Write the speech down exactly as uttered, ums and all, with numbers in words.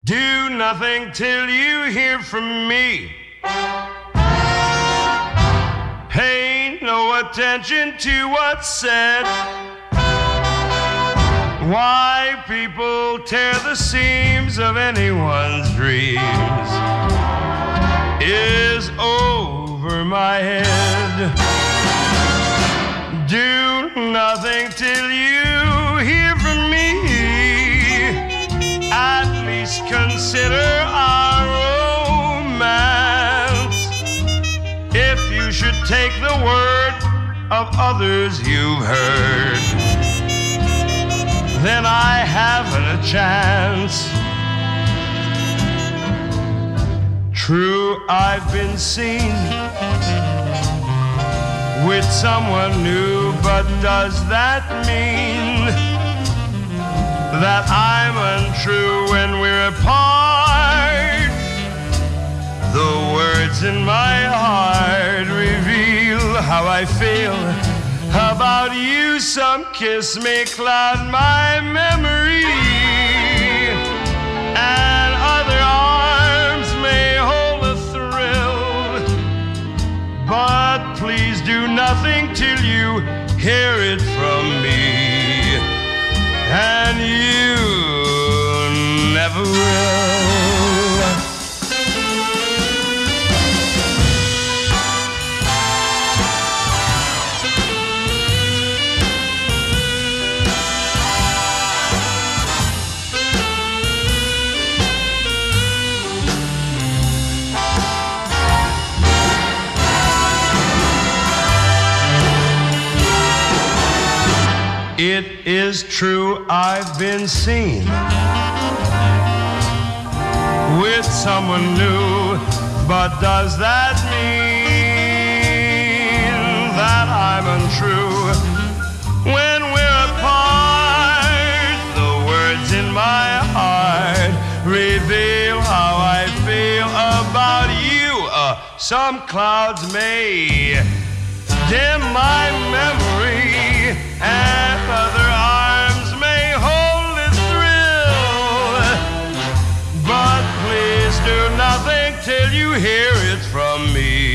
Do nothing till you hear from me. Pay no attention to what's said. Why people tear the seams of anyone's dreams is over my head. Do nothing till you hear from me. At least consider our romance. If you should take the word of others you've heard, then I haven't a chance. True, I've been seen with someone new, but does that mean that I'm untrue when we're apart? The words in my heart reveal how I feel about you. Some kiss may cloud my memory, and other arms may hold a thrill. But please do nothing till you hear it from me, and you never will. It is true, I've been seen with someone new, but does that mean that I'm untrue when we're apart? The words in my heart reveal how I feel about you. Uh, some clouds may dim my memory, and other arms may hold a thrill. But please do nothing till you hear it from me.